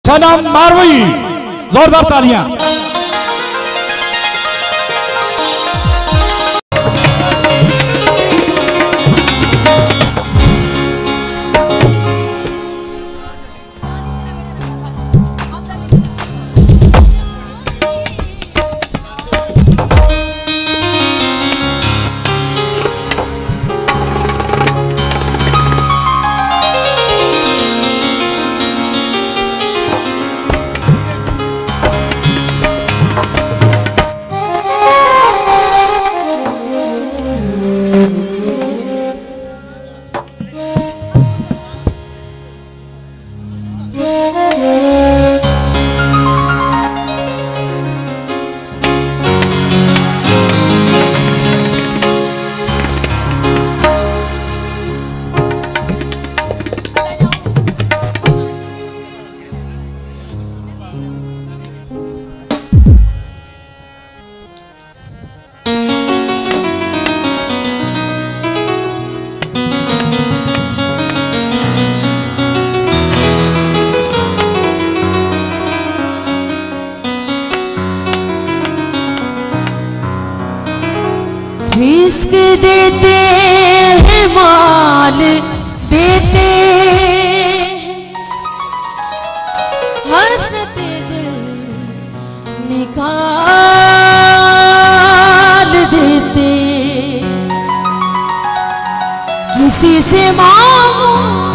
सनम मारवी, जोरदार तालियां। रिस्क देते हैं, माल देते हैं, हसरते दिल निकाल देते। किसी से मांगू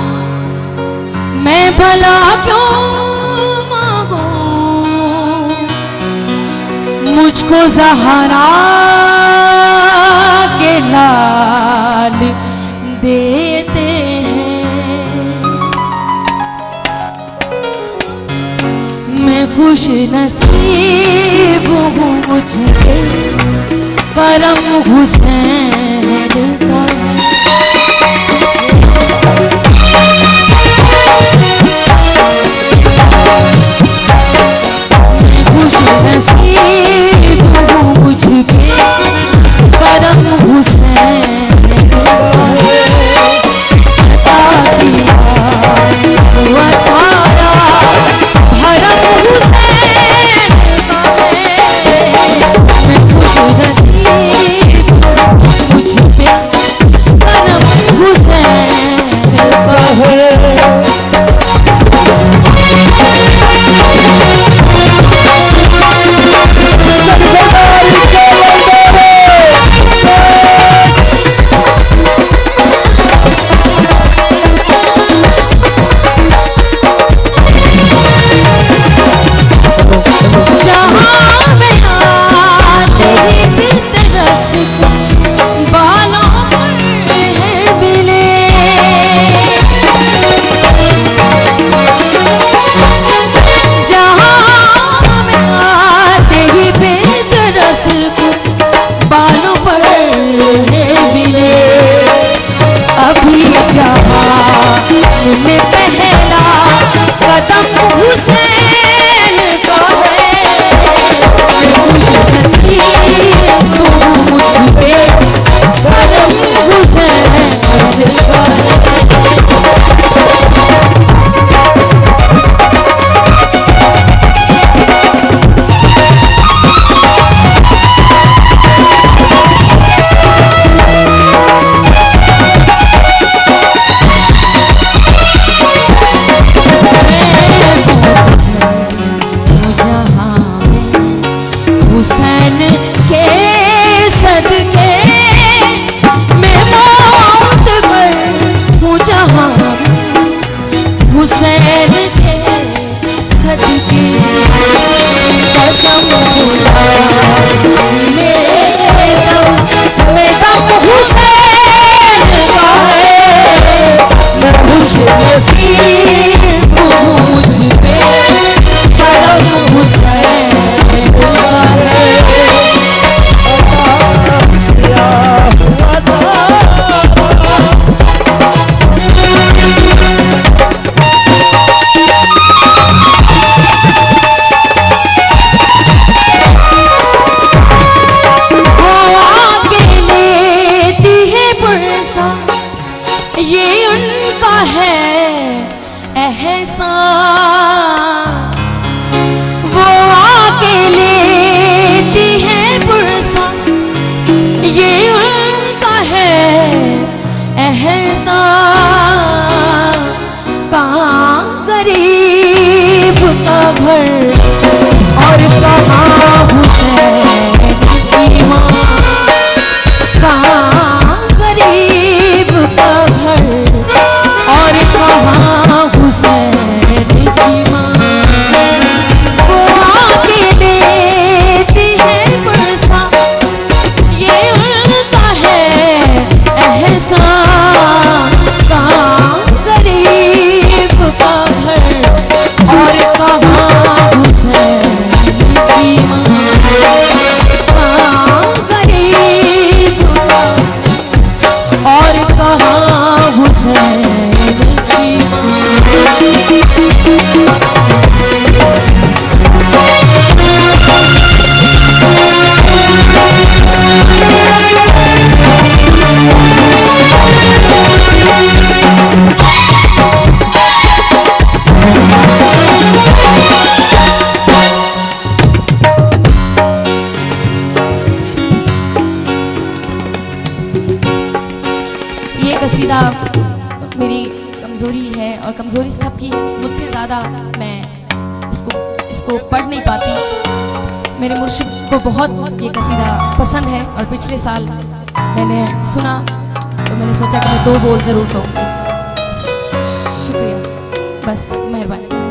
मैं भला क्यों मांगू, मुझको ज़हरा के लाल देते हैं। मैं खुश नसीब हूँ, मुझे करम हुसैन का। मैं खुश नसीब हूँ, मुझे करम हुसैन बता दिया हुआ सारा भरम हुसैन का है। मैं खुश नसीब मुझ पे कहाँ हुसैन की माँ, कहाँ गरीब का, और कहाँ हुसैन की माँ। ये कसीदा मेरी कमज़ोरी है और कमज़ोरी सबकी है, मुझसे ज़्यादा मैं इसको पढ़ नहीं पाती। मेरे मुर्शिद को बहुत ये कसीदा पसंद है और पिछले साल मैंने सुना तो मैंने सोचा कि मैं 2 बोल ज़रूर कहूँगी। शुक्रिया, बस मेहरबानी।